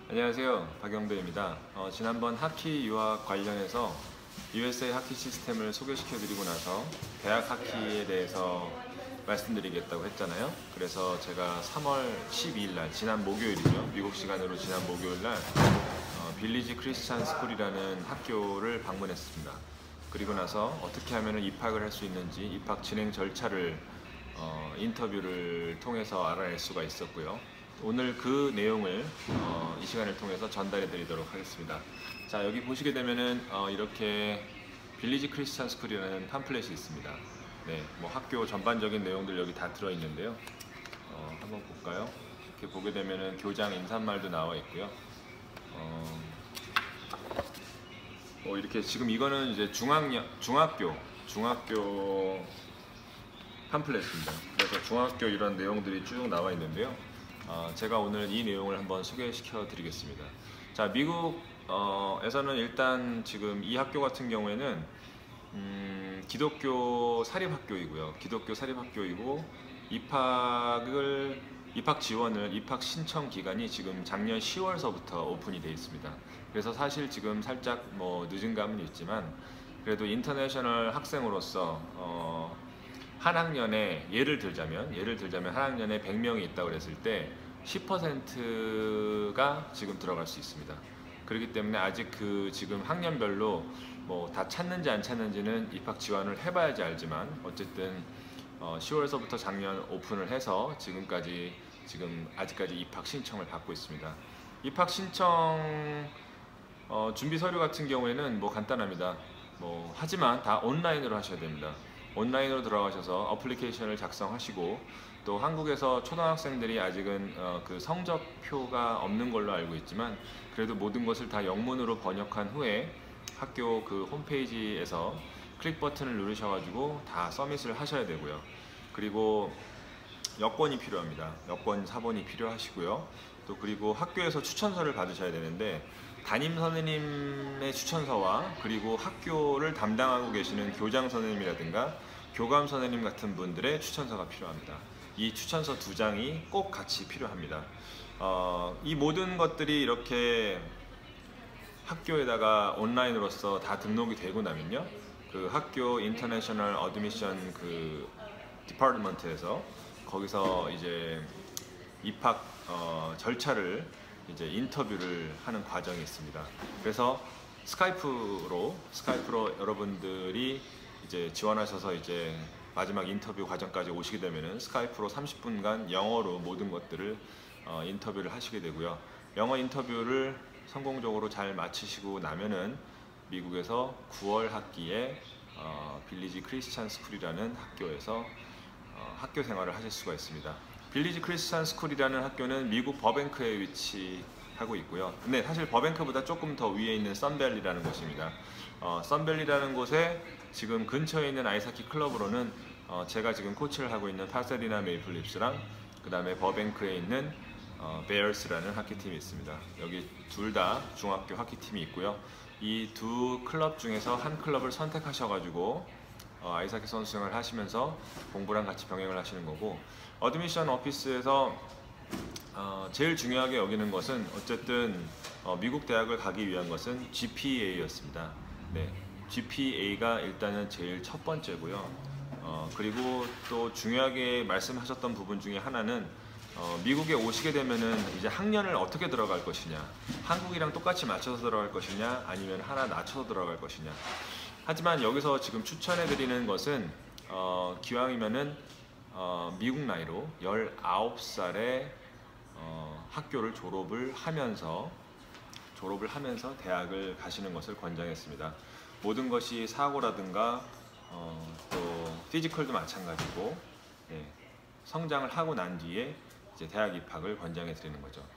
안녕하세요, 박영배입니다. 지난번 하키 유학 관련해서 USA 하키 시스템을 소개시켜 드리고 나서 대학 하키에 대해서 말씀드리겠다고 했잖아요. 그래서 제가 3월 12일 날, 지난 목요일이죠. 미국 시간으로 지난 목요일 날 빌리지 크리스찬 스쿨이라는 학교를 방문했습니다. 그리고 나서 어떻게 하면 입학을 할 수 있는지 입학 진행 절차를 인터뷰를 통해서 알아낼 수가 있었고요. 오늘 그 내용을 이 시간을 통해서 전달해 드리도록 하겠습니다. 자, 여기 보시게 되면은 이렇게 빌리지 크리스찬 스쿨이라는 팜플렛이 있습니다. 네, 뭐 학교 전반적인 내용들 여기 다 들어 있는데요. 한번 볼까요? 이렇게 보게 되면은 교장 인사말도 나와 있고요. 이렇게 지금 이거는 이제 중학교 팜플렛입니다. 그래서 중학교 이런 내용들이 쭉 나와 있는데요. 제가 오늘 이 내용을 한번 소개시켜 드리겠습니다. 자, 미국에서는 일단 지금 이 학교 같은 경우에는 기독교 사립학교이고요. 기독교 사립학교이고 입학 지원을 입학 신청 기간이 지금 작년 10월서부터 오픈이 되어 있습니다. 그래서 사실 지금 살짝 늦은 감은 있지만 그래도 인터내셔널 학생으로서 한 학년에 예를 들자면 한 학년에 100명이 있다고 그랬을 때 10%가 지금 들어갈 수 있습니다. 그렇기 때문에 아직 지금 학년별로 다 찼는지 안 찼는지는 입학 지원을 해봐야지 알지만 어쨌든 10월서부터 작년 오픈을 해서 아직까지 입학 신청을 받고 있습니다. 입학 신청 준비 서류 같은 경우에는 간단합니다. 하지만 다 온라인으로 하셔야 됩니다. 온라인으로 들어가셔서 어플리케이션을 작성하시고 또 한국에서 초등학생들이 아직은 그 성적표가 없는 걸로 알고 있지만 그래도 모든 것을 다 영문으로 번역한 후에 학교 그 홈페이지에서 클릭 버튼을 누르셔가지고 다 서밋을 하셔야 되고요. 그리고 여권이 필요합니다. 여권 사본이 필요하시고요. 또 그리고 학교에서 추천서를 받으셔야 되는데 담임 선생님의 추천서와 그리고 학교를 담당하고 계시는 교장 선생님이라든가 교감 선생님 같은 분들의 추천서가 필요합니다. 이 추천서 2장이 꼭 같이 필요합니다. 이 모든 것들이 이렇게 학교에다가 온라인으로서 다 등록이 되고 나면요, 그 학교 인터내셔널 어드미션 그 디파트먼트에서 거기서 이제 입학 절차를 이제 인터뷰를 하는 과정이 있습니다. 그래서 스카이프로 여러분들이 이제 지원하셔서 이제 마지막 인터뷰 과정까지 오시게 되면은 스카이프로 30분간 영어로 모든 것들을 인터뷰를 하시게 되고요. 영어 인터뷰를 성공적으로 잘 마치시고 나면은 미국에서 9월 학기에 빌리지 크리스찬 스쿨이라는 학교에서 학교 생활을 하실 수가 있습니다. 빌리지 크리스찬 스쿨이라는 학교는 미국 버뱅크에 위치하고 있고요. 근데 사실 버뱅크보다 조금 더 위에 있는 썬밸리라는 곳입니다. 썬밸리라는 곳에 지금 근처에 있는 아이스하키 클럽으로는 제가 지금 코치를 하고 있는 파사디나 메이플립스랑 그 다음에 버뱅크에 있는 베어스라는 하키팀이 있습니다. 여기 둘 다 중학교 하키팀이 있고요. 이 두 클럽 중에서 한 클럽을 선택하셔가지고 아이스하키 선수 생활을 하시면서 공부랑 같이 병행을 하시는 거고, 어드미션 오피스에서 제일 중요하게 여기는 것은 어쨌든 미국 대학을 가기 위한 것은 GPA였습니다. 네, GPA가 일단은 제일 첫 번째고요. 그리고 또 중요하게 말씀하셨던 부분 중에 하나는 미국에 오시게 되면은 이제 학년을 어떻게 들어갈 것이냐, 한국이랑 똑같이 맞춰서 들어갈 것이냐 아니면 하나 낮춰서 들어갈 것이냐. 하지만 여기서 지금 추천해 드리는 것은 기왕이면은 미국 나이로 19살에 학교를 졸업을 하면서 대학을 가시는 것을 권장했습니다. 모든 것이 사고라든가 또 피지컬도 마찬가지고, 성장을 하고 난 뒤에 이제 대학 입학을 권장해 드리는 거죠.